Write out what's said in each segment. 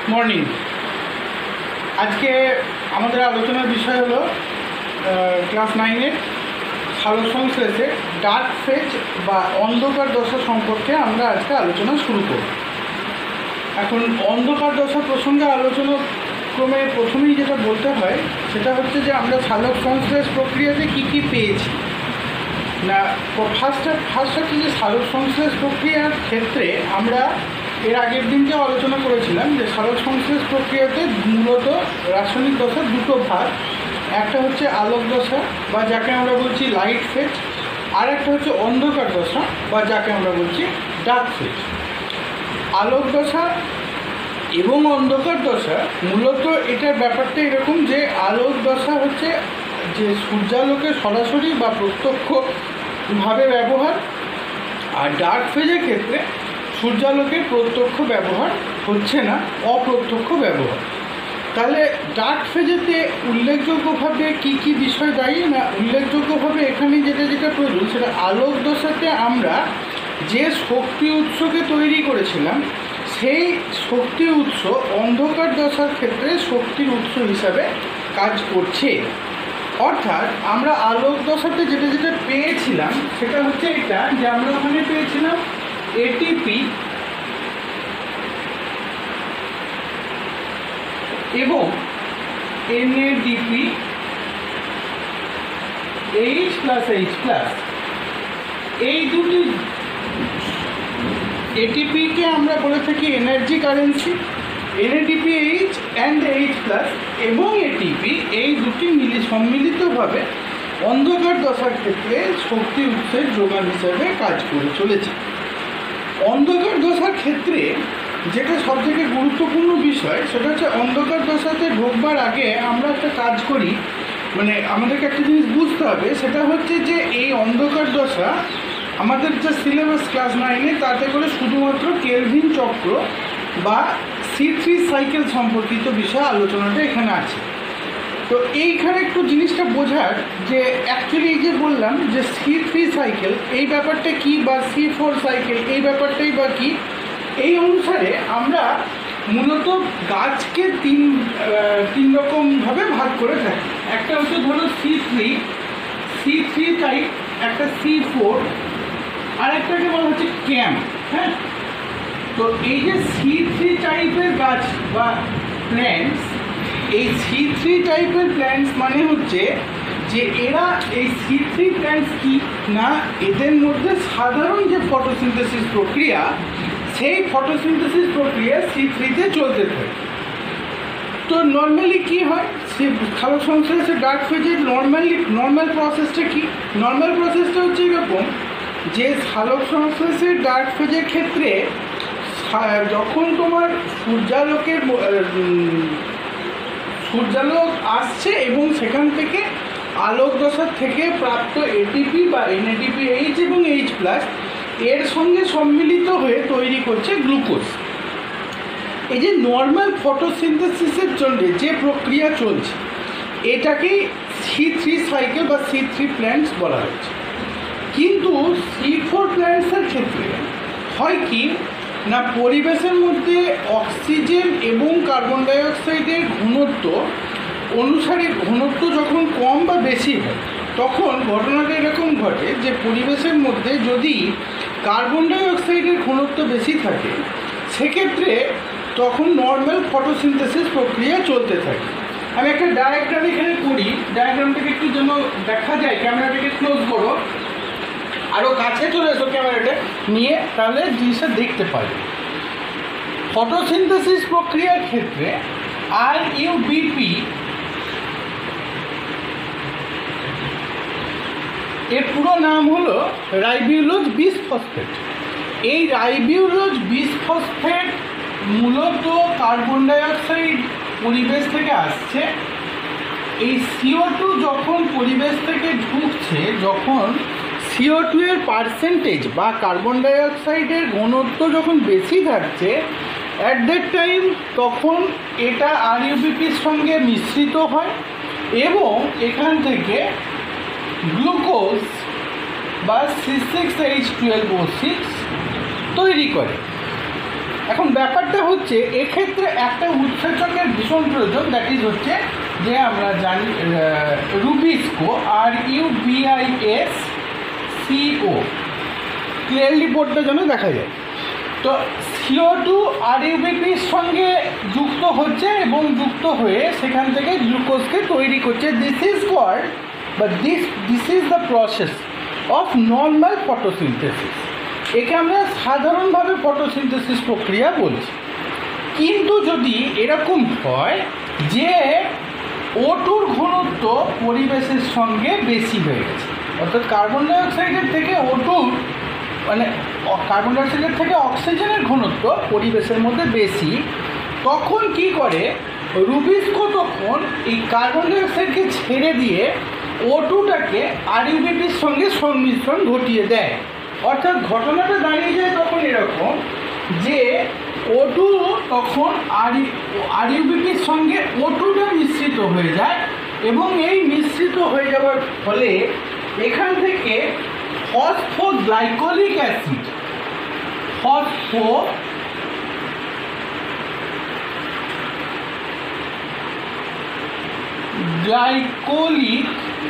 Morning. আজকে আমাদের আলোচনার বিষয় হলো ক্লাস 9-এর সালোক সংশ্লেষে ডার্ক ফেজ বা অন্ধকার দশা সম্পর্কে আমরা আজকে আলোচনা শুরু করব। এখন অন্ধকার দশা প্রসঙ্গে আলোচনা ক্রমে প্রথমেই যেটা বলতে হয় সেটা হচ্ছে যে আমরা সালোক সংশ্লেষ প্রক্রিয়াতে কী কী পেয়েছি না। ফার্স্ট হচ্ছে যে সালোক সংশ্লেষ প্রক্রিয়ার ক্ষেত্রে আমরা এর আগের দিনকে আলোচনা করেছিলাম যে সালোক সংশ্লেষ প্রক্রিয়াতে মূলত রাসায়নিক দশার দুটো ভাগ, একটা হচ্ছে আলোক দশা বা যাকে আমরা বলছি লাইট ফেজ, আর একটা হচ্ছে অন্ধকার দশা বা যাকে আমরা বলছি ডার্ক ফেজ। আলোক দশা এবং অন্ধকার দশা মূলত এটার ব্যাপারটা এরকম যে আলোক দশা হচ্ছে যে সূর্যালোকের সরাসরি বা প্রত্যক্ষভাবে ব্যবহার, আর ডার্ক ফেজের ক্ষেত্রে সূর্যালোকের প্রত্যক্ষ ব্যবহার হচ্ছে না, অপ্রত্যক্ষ ব্যবহার। তাহলে ডার্ক ফেজেতে উল্লেখযোগ্যভাবে কি কি বিষয় দায়ী না, উল্লেখযোগ্যভাবে এখানে যেটা প্রয়োজন সেটা আলোক দশাতে আমরা যে শক্তি উৎসকে তৈরি করেছিলাম সেই শক্তি উৎস অন্ধকার দশার ক্ষেত্রে শক্তির উৎস হিসাবে কাজ করছে। অর্থাৎ আমরা আলোক দশাতে যেটা পেয়েছিলাম সেটা হচ্ছে এটা যে আমরা ওখানে পেয়েছিলাম এটিপি এবং এনএডিপি H+H+। এই দুটি এটিপিকে আমরা বলে থাকি energy currency, NADP H and H+ এবং এটিপি এই দুটি সম্মিলিতভাবে অন্ধকার দশার ক্ষেত্রে শক্তি উৎসের যোগান হিসাবে কাজ করে চলেছে। অন্ধকার দশার ক্ষেত্রে যেটা সবথেকে গুরুত্বপূর্ণ বিষয় সেটা হচ্ছে অন্ধকার দশাতে ঢোকবার আগে আমরা একটা কাজ করি, মানে আমাদেরকে একটা জিনিস বুঝতে হবে সেটা হচ্ছে যে এই অন্ধকার দশা আমাদের যে সিলেবাস ক্লাস 9-এ তাতে করে শুধুমাত্র কেলভিন চক্র বা C3 সাইকেল সম্পর্কিত বিষয়ে আলোচনাটা এখানে আছে। তো এইখানে একটু জিনিসটা বোঝার যে অ্যাকচুয়ালি এই যে বললাম যে C3 সাইকেল এই ব্যাপারটা কি বা C4 সাইকেল এই ব্যাপারটাই বা কি, এই অনুসারে আমরা মূলত গাছকে তিন রকমভাবে ভাগ করে থাকি। একটা হচ্ছে ধরো C3 টাইপ, একটা C4, আর একটাকে বলা হচ্ছে ক্যাম্প। হ্যাঁ, তো এই যে C3 টাইপের গাছ বা প্ল্যান্টস, এই C3 টাইপের প্ল্যান্টস মানে হচ্ছে যে এরা এই C3 প্ল্যান্টস কি না, এদের মধ্যে সাধারণ যে ফটোসিনথেসিস প্রক্রিয়া সেই ফটোসিনথেসিস প্রক্রিয়া C3-তে চলতে থাকে। তো নর্মালি কি হয়, সালোক সংশ্লেষে ডার্ক ফেজের নর্মাল প্রসেসটা কি? নর্মাল প্রসেসটা হচ্ছে এরকম যে সালোক সংশ্লেষের ডার্ক ফেজের ক্ষেত্রে যখন তোমার সূর্যালোক আসছে এবং সেখান থেকে আলোক দশার থেকে প্রাপ্ত এটিপি বা এনএডিপি H এবং H+ এর সঙ্গে সম্মিলিত হয়ে তৈরি করছে গ্লুকোজ। এই যে নর্মাল ফটোসিনথেসিসের জন্য যে প্রক্রিয়া চলছে এটাকেই C3 সাইকেল বা C3 প্ল্যান্টস বলা হচ্ছে। কিন্তু C4 প্ল্যান্টসের ক্ষেত্রে হয় কি না, পরিবেশের মধ্যে অক্সিজেন এবং কার্বন ডাইঅক্সাইডের ঘনত্ব অনুসারে ঘনত্ব যখন কম বা বেশি হয় তখন ঘটনাটা এরকম ঘটে যে পরিবেশের মধ্যে যদি কার্বন ডাইঅক্সাইডের ঘনত্ব বেশি থাকে সেক্ষেত্রে তখন নর্মাল ফটোসিনথেসিস প্রক্রিয়া চলতে থাকে। আমি একটা ডায়াগ্রাম এখানে করি, ডায়াগ্রামটাকে একটু যেন দেখা যায়, ক্যামেরাটাকে ক্লোজ করো, আরও কাছে চলে এসো ক্যামেরাটা নিয়ে, তাহলে জিনিসটা দেখতে পাবে। ফটোসিনথেসিস প্রক্রিয়ার ক্ষেত্রে RUBP এর পুরো নাম হলো রাইবিউলোজ বিসফসফেট। এই রাইবিউলোজ বিসফসফেট মূলত কার্বন ডাইঅক্সাইড পরিবেশ থেকে আসছে। এই CO2 যখন পরিবেশ থেকে ঢুকছে, যখন CO2 এর পার্সেন্টেজ বা কার্বন ডাইঅক্সাইডের ঘনত্ব যখন বেশি থাকছে অ্যাট দ্যাট টাইম তখন এটা RUBPর সঙ্গে মিশ্রিত হয় এবং এখান থেকে গ্লুকোজ বা C6H12O6 তৈরি করে। এখন ব্যাপারটা হচ্ছে এক্ষেত্রে একটা উৎসেচকের ভীষণ প্রয়োজন, দ্যাট ইজ হচ্ছে যে আমরা জানি রুবিস্কো, RUBISCO, ক্লিয়ারলি বোর্ডটা যেন দেখা যায়। তো CO2 RUBPর সঙ্গে যুক্ত হচ্ছে এবং যুক্ত হয়ে সেখান থেকে গ্লুকোজকে তৈরি করছে। দিস ইজ কল্ড বা this is the process of normal photosynthesis. একে আমরা সাধারণভাবে ফটোসিনথেসিস প্রক্রিয়া বলছি। কিন্তু যদি এরকম হয় যে O2-র ঘনত্ব পরিবেশের সঙ্গে বেশি হয়ে গেছে, অর্থাৎ কার্বন ডাইঅক্সাইডের থেকে কার্বন ডাইঅক্সাইডের থেকে অক্সিজেনের ঘনত্ব পরিবেশের মধ্যে বেশি, তখন কি করে রুবিস্কো তখন এই কার্বন ডাইঅক্সাইডকে ছেড়ে দিয়ে O2টাকে RUBPর সঙ্গে সংমিশ্রণ ঘটিয়ে দেয়। অর্থাৎ ঘটনাটা দাঁড়িয়ে যায় তখন এরকম যে O2 তখন RUBPর সঙ্গে O2টা মিশ্রিত হয়ে যায় এবং এই মিশ্রিত হয়ে যাওয়ার ফলে এখান থেকে ফসফোগ্লাইকোলিক অ্যাসিড, গ্লাইকোলিক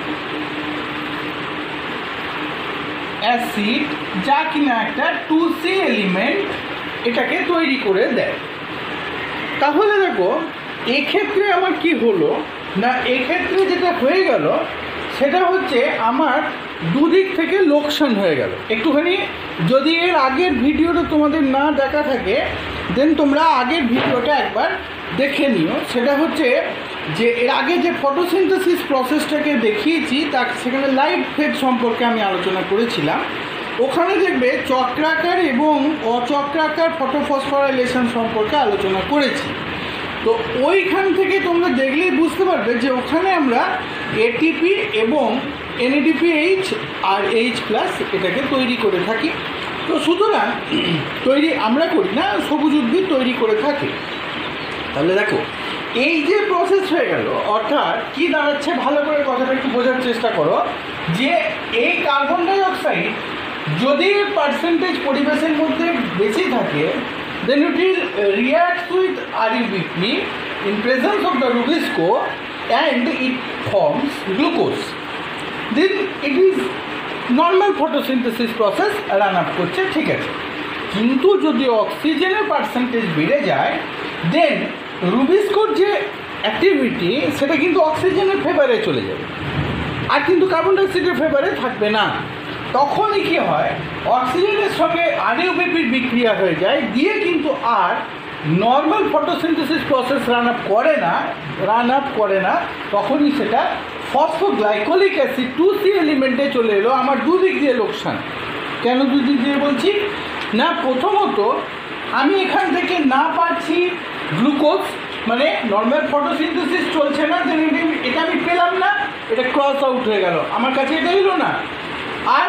অ্যাসিড, যা কিনা একটা 2C এলিমেন্ট, এটাকে তৈরি করে দেয়। তাহলে দেখো এক্ষেত্রে আমার কি হলো না, এক্ষেত্রে যেটা হয়ে গেল সেটা হচ্ছে আমার দুদিক থেকে লোকসান হয়ে গেল। একটুখানি যদি এর আগের ভিডিওটা তোমাদের না দেখা থাকে দেন তোমরা আগের ভিডিওটা একবার দেখে নিও। সেটা হচ্ছে যে এর আগে যে ফটোসিনথেসিস প্রসেসটাকে দেখিয়েছি তার সেখানে লাইভ ফেড সম্পর্কে আমি আলোচনা করেছিলাম। ওখানে দেখবে চক্রাকার এবং অচক্রাকার ফটোফসফোরাইলেশন সম্পর্কে আলোচনা করেছি। তো ওইখান থেকে তোমরা দেখলেই বুঝতে পারবে যে ওখানে আমরা ATP এবং NADPH আর H+ এটাকে তৈরি করে থাকি। তো সুতরাং তৈরি আমরা করি না, সবুজ উদ্ভিদ তৈরি করে থাকে। তাহলে দেখো এই যে প্রসেস হয়ে গেল, অর্থাৎ কি দাঁড়াচ্ছে, ভালো করে কথাটা একটু বোঝার চেষ্টা করো যে এই কার্বন ডাইঅক্সাইড যদি পার্সেন্টেজ পরিবেশের মধ্যে বেশি থাকে, then it will react with RUBP in presence of the Rubisco and it forms glucose. Then it is normal photosynthesis process run up করছে, ঠিক আছে। কিন্তু যদি অক্সিজেনের পার্সেন্টেজ বেড়ে যায় দেন রুবিস্কোর যে অ্যাক্টিভিটি সেটা কিন্তু অক্সিজেনের ফেভারে চলে যাবে, আর কিন্তু কার্বন ডাইঅক্সাইডের ফেভারে থাকবে না। তখনই কি হয়, অক্সিজেনের সঙ্গে RUBPর বিক্রিয়া হয়ে যায়, দিয়ে কিন্তু আর normal photosynthesis process run up করে না। তখনই সেটা ফসফোগ্লাইকোলিক অ্যাসিড 2C এলিমেন্টে চলে এলো। আমার দুদিক দিয়ে লোকসান। কেন দুদিক দিয়ে বলছি না, প্রথমত আমি এখান থেকে না পাচ্ছি গ্লুকোজ, মানে নর্মাল ফটোসিনথেসিস চলছে না, এটা আমি পেলাম না, এটা ক্রস আউট হয়ে গেল, আমার কাছে এটা এলো না। আর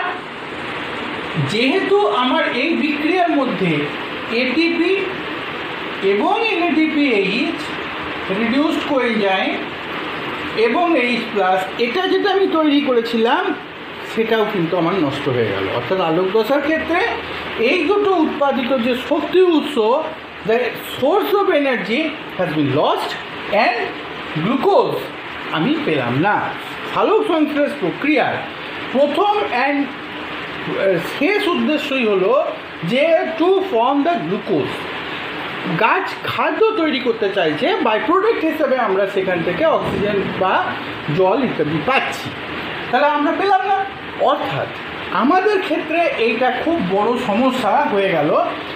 যেহেতু আমার এই বিক্রিয়ার মধ্যে ATP এবং NADPH, রিডিউসড কোএনজাইম এবং H+, এটা যেটা আমি তৈরি করেছিলাম সেটাও কিন্তু আমার নষ্ট হয়ে গেল। অর্থাৎ আলোক দশার ক্ষেত্রে এই দুটো উৎপাদিত যে শক্তি উৎস, the source of energy has been lost and glucose আমি পেলাম না। সালোক সংশ্লেষ প্রক্রিয়ার প্রথম অ্যান্ড শেষ উদ্দেশ্যই হলো যে টু ফর্ম দ্য গ্লুকোজ। গাছ খাদ্য তৈরি করতে চাইছে, বাই প্রোডাক্ট হিসেবে আমরা সেখান থেকে অক্সিজেন বা জল ইত্যাদি পাচ্ছি, তাহলে আমরা পেলাম না। অর্থাৎ আমাদের ক্ষেত্রে এইটা খুব বড় সমস্যা হয়ে গেল।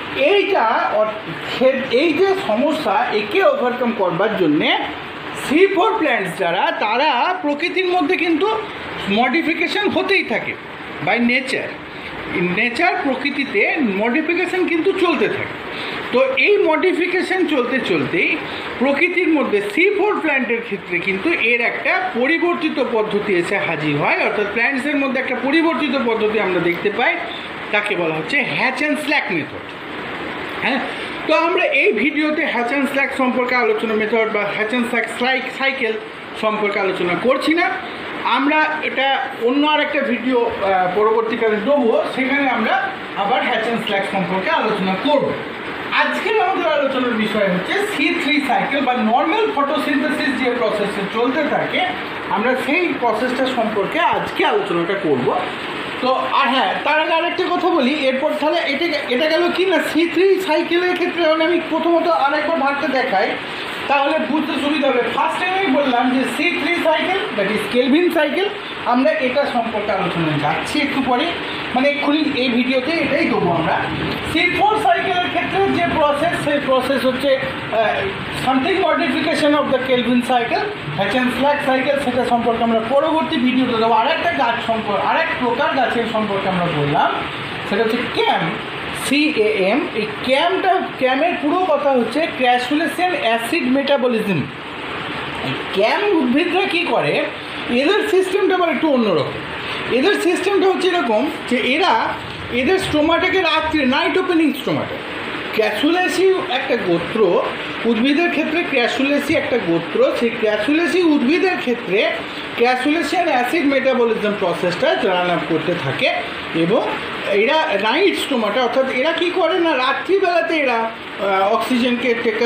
এই যে সমস্যা, একে ওভারকাম করবার জন্যে C4 প্ল্যান্টস যারা, তারা প্রকৃতির মধ্যে কিন্তু মডিফিকেশান হতেই থাকে বাই নেচার প্রকৃতিতে মডিফিকেশান কিন্তু চলতে থাকে। তো এই মডিফিকেশান চলতেই প্রকৃতির মধ্যে C4 প্ল্যান্টের ক্ষেত্রে কিন্তু এর একটা পরিবর্তিত পদ্ধতি এসে হাজির হয়। অর্থাৎ প্ল্যান্টসের মধ্যে একটা পরিবর্তিত পদ্ধতি আমরা দেখতে পাই, তাকে বলা হচ্ছে হ্যাচ অ্যান্ড স্ল্যাক মেথড। হ্যাঁ, তো আমরা এই ভিডিওতে হ্যাচ অ্যান্ড স্ল্যাক সম্পর্কে আলোচনা মেথড বা হ্যাচ অ্যান্ড স্ল্যাক সাইকেল সম্পর্কে আলোচনা করছি না। আমরা এটা অন্য আরেকটা ভিডিও পরবর্তীকালে দেবো, সেখানে আমরা আবার হ্যাচ অ্যান্ড স্ল্যাক সম্পর্কে আলোচনা করব। আজকের আমাদের আলোচনার বিষয় হচ্ছে C3 সাইকেল বা নর্মাল ফটোসিনথেসিস যে প্রসেসে চলতে থাকে, আমরা সেই প্রসেসটা সম্পর্কে আজকে আলোচনাটা করব। তো আর হ্যাঁ, তার আগে আরেকটা কথা বলি, এরপর তাহলে এটা গেল কি না C3 সাইকেলের ক্ষেত্রে আমি প্রথমত আরেকবার ভাগটা দেখাই, তাহলে বুঝতে সুবিধা হবে। ফার্স্ট টাইম আমি বললাম যে C3 cycle that is Calvin cycle, আমরা এটা সম্পর্কে আলোচনায় যাচ্ছি একটু পরে, মানে এক্ষুনি এই ভিডিওতে এটাই দেবো আমরা। C4 সাইকেলের ক্ষেত্রে যে প্রসেস, সেই প্রসেস হচ্ছে something modification of the Calvin cycle, Hatch Slack cycle, সেটা সম্পর্কে আমরা পরবর্তী ভিডিওতে দেবো। আরেকটা গাছ সম্পর্কে, আরেক প্রকার গাছের সম্পর্কে আমরা বললাম, সেটা হচ্ছে ক্যাম, CAM। এই ক্যামের পুরো কথা হচ্ছে ক্র্যাসুলেশন অ্যাসিড মেটাবলিজম। এই ক্যাম উদ্ভিদরা কী করে, এদের সিস্টেমটা আবার একটু অন্যরকম। এদের সিস্টেমটা হচ্ছে এরকম যে এদের স্টোমাটাকে রাত্রে, নাইট ওপেনিং স্টোমাটা, ক্র্যাসুলেসি একটা গোত্র উদ্ভিদের ক্ষেত্রে, ক্র্যাসুলেসি একটা গোত্র, সেই ক্র্যাসুলেসি উদ্ভিদের ক্ষেত্রে ক্র্যাসুলেশন অ্যাসিড মেটাবলিজম প্রসেসটা চালনা করতে থাকে। এবং এরা নাইট স্টোমাটা, অর্থাৎ এরা কী করে না, রাত্রিবেলাতে এরা অক্সিজেনকে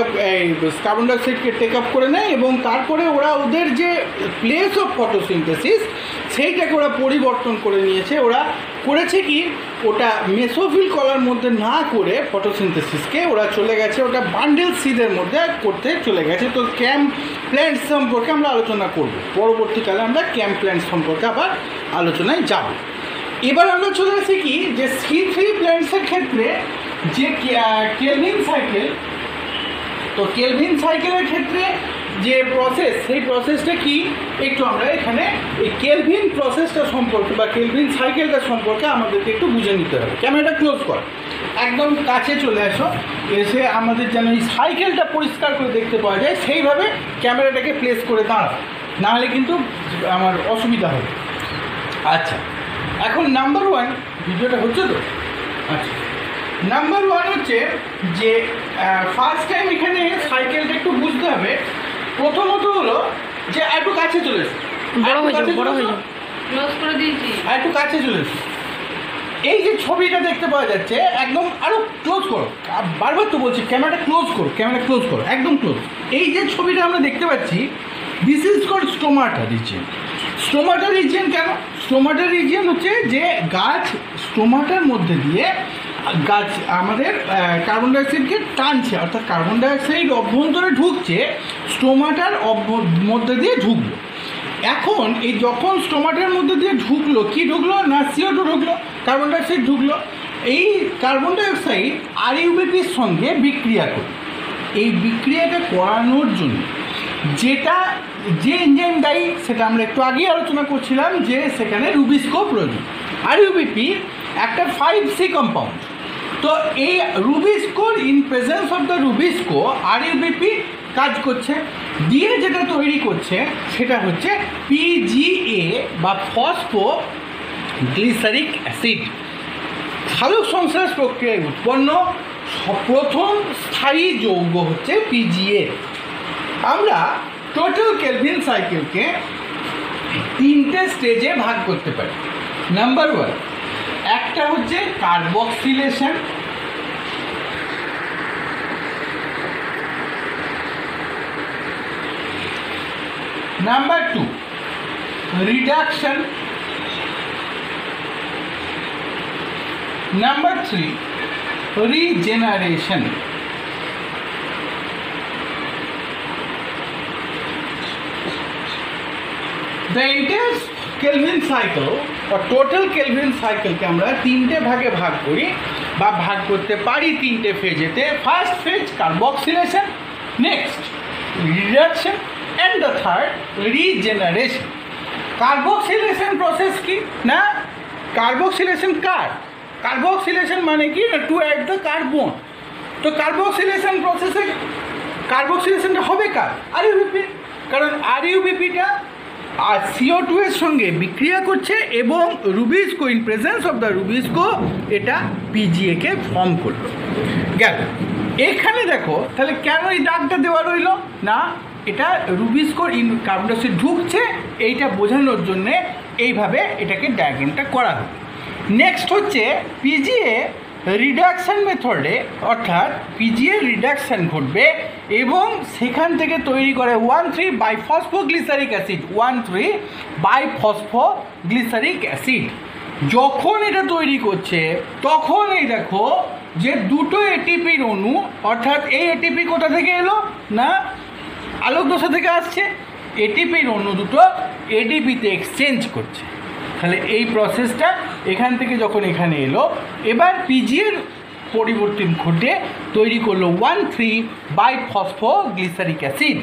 কার্বন ডাইঅক্সাইডকে টেক আপ করে নেয়, এবং তারপরে ওরা ওদের যে প্লেস অফ ফটোসিনথেসিস সেইটাকে ওরা পরিবর্তন করে নিয়েছে। ওরা করেছে কি, ওটা মেসোফিল কলার মধ্যে না করে ফটোসিনথেসিসকে ওরা চলে গেছে ওটা বান্ডেল সিডের মধ্যে করতে চলে গেছে। তো ক্যাম্প প্ল্যান্ট সম্পর্কে আমরা আলোচনা করব পরবর্তীকালে, আমরা ক্যাম্প প্ল্যান্ট সম্পর্কে আবার আলোচনায় যাব। এবার আমরা চলে আসি কি, যে C3 প্ল্যান্টসের ক্ষেত্রে যে কেলভিন সাইকেল, তো কেলভিন সাইকেলের ক্ষেত্রে যে প্রসেস, সেই প্রসেসটা কি একটু আমরা এখানে এই কেলভিন প্রসেসটা সম্পর্কে বা কেলভিন সাইকেলটা সম্পর্কে আমাদেরকে একটু বুঝে নিতে হবে। ক্যামেরাটা ক্লোজ কর, একদম কাছে চলে আসো, এসে আমাদের যেন এই সাইকেলটা পরিষ্কার করে দেখতে পাওয়া যায় সেইভাবে ক্যামেরাটাকে প্লেস করে দাঁড়াও, নাহলে কিন্তু আমার অসুবিধা হবে। আচ্ছা, এখন নাম্বার 1, ভিডিওটা হচ্ছে তো? আচ্ছা, নাম্বার 1 হচ্ছে যে ফার্স্ট টাইম এখানে সাইকেলটা একটু বুঝতে হবে। প্রথমত হলো যে একটু কাছে চলে এসো, একটু কাছে চলে এসো। এই যে ছবিটা দেখতে পাওয়া যাচ্ছে, একদম আরও ক্লোজ করো, বারবার তো বলছি ক্যামেরাটা ক্লোজ করো, ক্যামেরা ক্লোজ করো, একদম ক্লোজ। এই যে ছবিটা আমরা দেখতে পাচ্ছি, this is called stomata region. Stomata region কেন? স্টোমাটা রিজিয়ন হচ্ছে যে গাছ স্টোমাটার মধ্যে দিয়ে গাছ আমাদের কার্বন ডাইঅক্সাইডকে টানছে, অর্থাৎ কার্বন ডাইঅক্সাইড অভ্যন্তরে ঢুকছে, স্টোমাটার মধ্যে দিয়ে ঢুকলো। এখন এই যখন স্টোমাটার মধ্যে দিয়ে ঢুকলো, কি ঢুকলো না, CO2 ঢুকলো, কার্বন ডাইঅক্সাইড ঢুকলো। এই কার্বন ডাইঅক্সাইড RUBPর সঙ্গে বিক্রিয়া করে, এই বিক্রিয়াটা করানোর জন্য যে এনজাইম দায়ী, সেটা আমরা একটু আগেই আলোচনা করছিলাম, যে সেখানে রুবিস্কো প্রয়োজন। RUBP একটা 5C কম্পাউন্ড। তো এই রুবিস্কোর in presence of the RuBisCO RUBP কাজ করছে, দিয়ে যেটা তৈরি করছে সেটা হচ্ছে PGA বা ফসফো গ্লিসারিক অ্যাসিড। সালোক সংশ্লেষ প্রক্রিয়ায় উৎপন্ন প্রথম স্থায়ী যৌগ হচ্ছে PGA। আমরা টোটাল কেলভিন সাইকেলকে 3টে স্টেজে ভাগ করতে পারি। নাম্বার 1, একটা হচ্ছে carboxylation, number 2 reduction, number 3 regeneration. The entire Kelvin cycle or total Kelvin cycle কে আমরা 3টে ভাগে ভাগ করি বা ভাগ করতে পারি 3টে ফেজেতে। First phase carboxylation, next reduction and the third regeneration. Carboxylation process কি না, কার্বক্সিলেশন কার, কার্বক্সিলেশন মানে কি না, টু অ্যাড দ্য কার্বন। তো কার্বক্সিলেশন প্রসেসে কার্বক্সিলেশনটা হবে কার, RUBP, কারণ RUBPটা আর CO2 এর সঙ্গে বিক্রিয়া করছে এবং RuBisCO in presence of the RuBisCO এটা PGA কে ফর্ম করলো। গেল, এখানে দেখো তাহলে কেন এই দাগটা দেওয়া রইল না, এটা রুবিস্কোর ইন কার্বন ডাইঅক্সাইড ঢুকছে, এইটা বোঝানোর জন্যে এইভাবে এটাকে ডায়াগ্রামটা করা হবে। নেক্সট হচ্ছে PGA রিডাকশান মেথডে অর্থাৎ পিজিএ রিডাকশান ঘটবে এবং সেখান থেকে তৈরি করে 1,3-বাইফসফোগ্লিসারিক অ্যাসিড 1,3-বাইফসফোগ্লিসারিক অ্যাসিড। যখন এটা তৈরি করছে তখন এই দেখো যে দুটো এটিপির অণু, অর্থাৎ এই এটিপি কোথা থেকে এলো না আলোক দশা থেকে আসছে, এটিপির অণু দুটো এডিপিতে এক্সচেঞ্জ করছে। তাহলে এই প্রসেসটা এখান থেকে যখন এখানে এলো, এবার পিজিএর পরিবর্তন ঘটে তৈরি করলো 1,3-বাইফসফোগ্লিসারিক অ্যাসিড।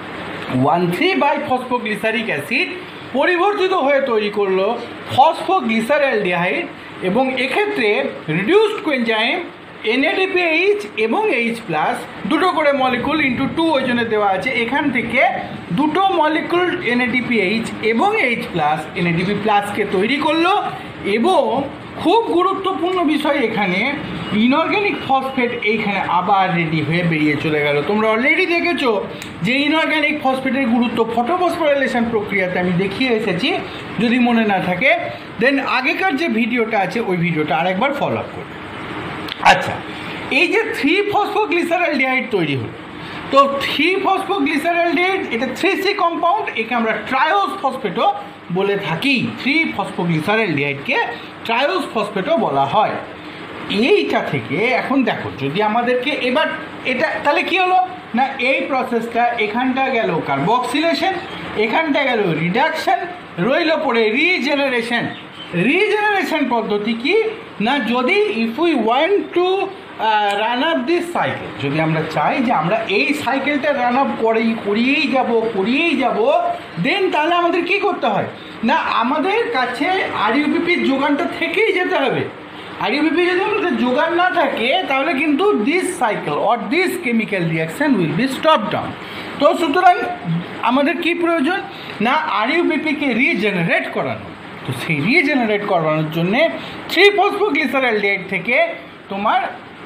1,3-বাইফসফোগ্লিসারিক অ্যাসিড পরিবর্তিত হয়ে তৈরি করলো ফসফোগ্লিসারেলডিহাইড এবং এক্ষেত্রে রিডিউসড কোএনজাইম NADPH এবং H+ দুটো করে মলিকুল ইন্টু 2 ওই জন্য দেওয়া আছে। এখান থেকে দুটো মলিকুল NADPH এবং H+ NADP+কে তৈরি করলো এবং খুব গুরুত্বপূর্ণ বিষয় এখানে ইনঅর্গ্যানিক ফসফেট এইখানে আবার রেডি হয়ে বেরিয়ে চলে গেল। তোমরা অলরেডি দেখেছো যে ইনঅর্গ্যানিক ফসফেটের গুরুত্ব ফটোফসফোরাইলেশন প্রক্রিয়াতে আমি দেখিয়ে এসেছি। যদি মনে না থাকে দেন আগেকার যে ভিডিওটা আছে ওই ভিডিওটা আরেকবার ফলো আপ করবে। আচ্ছা, এই যে 3-ফসফোগ্লিসারেলডিহাইড তৈরি হলো, তো 3-ফসফোগ্লিসারেলডিহাইড এটা 3C কম্পাউন্ড, একে আমরা ট্রায়োস ফসফেটও বলে থাকি। 3-ফসফোগ্লিসারেলডিহাইডকে ট্রায়োস ফসফেটও বলা হয়। এইটা থেকে এখন দেখো যদি আমাদেরকে এবার এটা তাহলে কি হলো না এই প্রসেসটা এখানটা গেল কার্বক্সিলেশন, এখানটা গেল রিডাকশন, রইল পড়ে রিজেনারেশন। রিজেনারেশন পদ্ধতি কি না যদি if we want to run up this cycle, যদি আমরা চাই যে আমরা এই সাইকেলটা রান আপ করিয়েই যাব দেন তাহলে আমাদের কি করতে হয় না আমাদের কাছে আরইউপিপির যোগানটা থেকেই যেতে হবে। আরইউপিপি যদি আমাদের যোগান না থাকে তাহলে কিন্তু this cycle or this chemical reaction will be stop down. তো সুতরাং আমাদের কি প্রয়োজন না আরইউপিপিকে রিজেনারেট করানো। তো সেই রিজেনারেট করানোর জন্যে 3-ফসফোগ্লিসারেলডিহাইড থেকে তোমার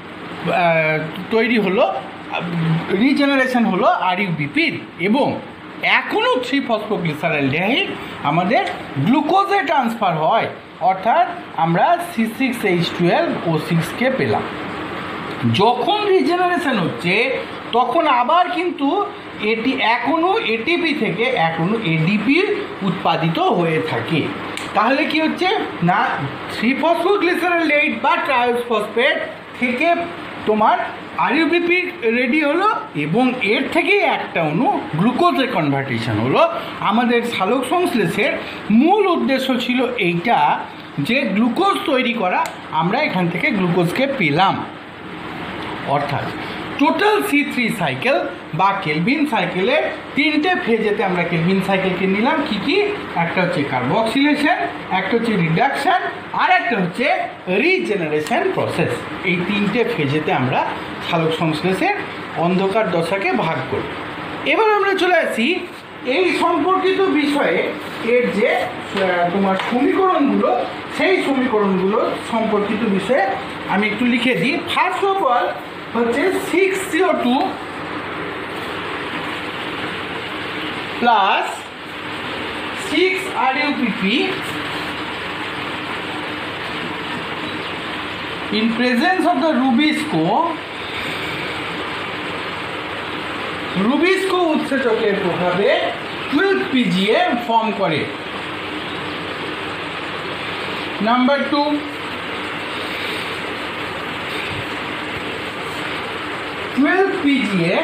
তৈরি হলো রিজেনারেশন হলো আরইউপিপির এবং এখনও 3-ফসফোগ্লিসারেলডিহাইড আমাদের গ্লুকোজে ট্রান্সফার হয়, অর্থাৎ আমরা C6H12O6কে পেলাম। যখন রিজেনারেশন হচ্ছে তখন আবার কিন্তু এটি এখনও এটিপি থেকে এখনও এডিপি উৎপাদিত হয়ে থাকে। তাহলে কি হচ্ছে না 3-ফসফোগ্লিসারেলডিহাইড বা ট্রায়োস ফসফেট থেকে তোমার আরইউপিপি রেডি হলো এবং এর থেকেই একটা অণু গ্লুকোজে কনভার্টেশন হলো। আমাদের সালোক সংশ্লেষের মূল উদ্দেশ্য ছিল এইটা যে গ্লুকোজ তৈরি করা, আমরা এখান থেকে গ্লুকোজকে পেলাম। অর্থাৎ টোটাল C3 সাইকেল বা কেলভিন সাইকেলের 3টে ফেজেতে আমরা কেলভিন সাইকেলকে নিলাম। কি কি? একটা হচ্ছে কার্বক্সিলেশন, একটা হচ্ছে রিডাকশান, আর একটা হচ্ছে রিজেনারেশন প্রসেস। এই 3টে ফেজেতে আমরা সালোক সংশ্লেষের অন্ধকার দশাকে ভাগ করি। এবার আমরা চলে আসি এই সম্পর্কিত বিষয়ে এর যে তোমার সমীকরণগুলো, সেই সমীকরণগুলো সম্পর্কিত বিষয়ে আমি একটু লিখে দিই। ফার্স্ট অফ অল হচ্ছে 6CO2 plus 6 RUPP in presence of the RuBisCO উৎসেচকের প্রভাবে 12 PGA ফর্ম করে। Number 2, PGA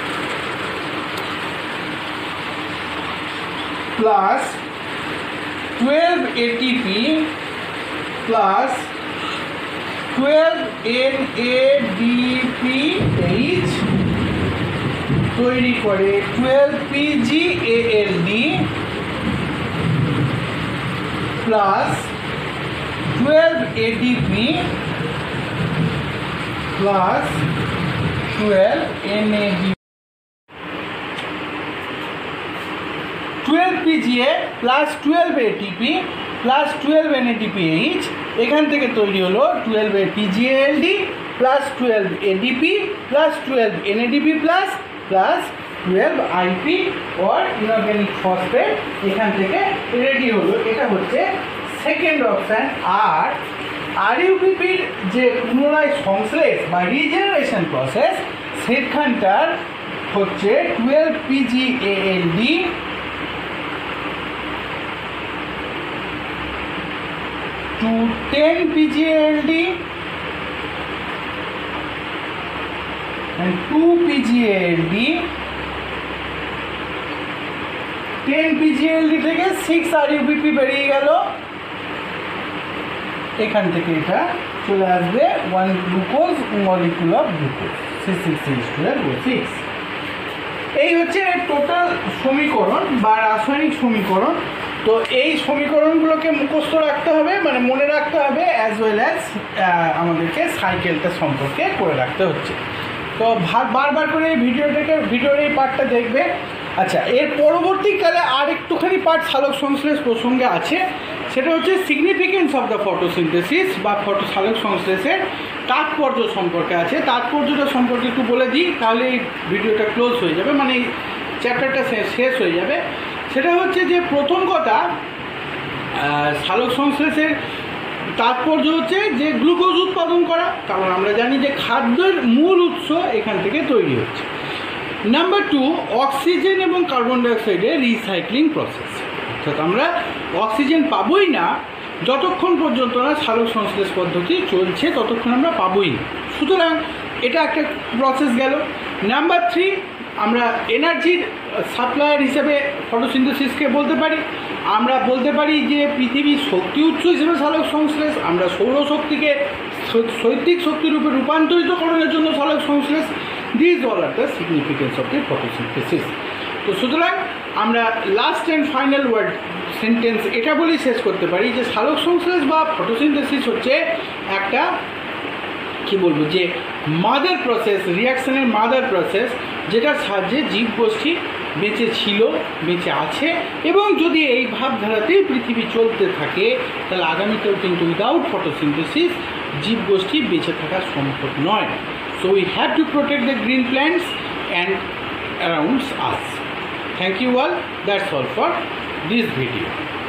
plus 12 ATP plus 12 NADPH তৈরি করে 12 PGALD plus 12 ATP plus 12 NAD 12 PGA plus 12 ATP plus 12 NADPH এখান থেকে তৈরি হলো 12 PGALD plus 12 ADP plus 12 NADP plus 12 IP or inorganic phosphate এখান থেকে রেডি হলো। এটা হচ্ছে সেকেন্ড অপশান। আর আরইউপিপির যে পুনরায় সংশ্লেষ বা রিজেনারেশন প্রসেস সেখানটার হচ্ছে 12 PgALD to 10 PgALD and 2 PgALD, 10 PgALD থেকে 6 RUPP বেরিয়ে গেল, এখান থেকে এটা চলে আসবে 1 glucose molecule of glucose C6H12O6। এই হচ্ছে টোটাল সমীকরণ বা রাসায়নিক সমীকরণ। তো এই সমীকরণগুলোকে মুখস্থ রাখতে হবে, মানে মনে রাখতে হবে, অ্যাজ ওয়েল অ্যাজ আমাদেরকে সাইকেলটা সম্পর্কে করে রাখতে হচ্ছে। তো বারবার করে এই ভিডিওর এই পার্টটা দেখবে। আচ্ছা, এর পরবর্তীকালে আর একটুখানি পার্ট সালোক সংশ্লেষ প্রসঙ্গে আছে, সেটা হচ্ছে সিগনিফিকেন্স অফ দ্য ফটোসিনথেসিস বা সালোক সংশ্লেষের তাৎপর্য সম্পর্কে আছে। তাৎপর্যটা সম্পর্কে একটু বলে দিই, তাহলে এই ভিডিওটা ক্লোজ হয়ে যাবে, মানে এই চ্যাপ্টারটা শেষ হয়ে যাবে। সেটা হচ্ছে যে প্রথম কথা, সালোক সংশ্লেষের তাৎপর্য হচ্ছে যে গ্লুকোজ উৎপাদন করা, কারণ আমরা জানি যে খাদ্যের মূল উৎস এখান থেকে তৈরি হচ্ছে। নাম্বার 2, অক্সিজেন এবং কার্বন ডাইঅক্সাইডের রিসাইক্লিং প্রসেস, অর্থাৎ আমরা অক্সিজেন পাবোই না যতক্ষণ পর্যন্ত না সালোক সংশ্লেষ পদ্ধতি চলছে, ততক্ষণ আমরা পাবোই না। সুতরাং এটা একটা প্রসেস গেল। নাম্বার 3, আমরা এনার্জির সাপ্লায়ার হিসেবে ফটোসিনথেসিসকে বলতে পারি। আমরা বলতে পারি যে পৃথিবীর শক্তি উৎস হিসেবে সালোক সংশ্লেষ, আমরা সৌরশক্তিকে শৈত্যিক শক্তিরূপে রূপান্তরিতকরণের জন্য সালোক সংশ্লেষ। This all are the significance of the photosynthesis. তো সুতরাং আমরা last and final word sentence এটা বলেই শেষ করতে পারি যে সালোক সংশ্লেষ বা ফটোসিনথেসিস হচ্ছে একটা কি বলবো যে মাদার প্রসেস, রিয়াকশনের মাদার প্রসেস, যেটার সাহায্যে জীবগোষ্ঠী বেঁচে ছিল, বেঁচে আছে, এবং যদি এই ভাবধারাতেই পৃথিবী চলতে থাকে তাহলে আগামীতেও কিন্তু উইদাউট ফটোসিনথেসিস জীবগোষ্ঠী বেঁচে থাকা সম্ভব নয়। So we have to protect the green plants and arounds us. Thank you all. That's all for this video.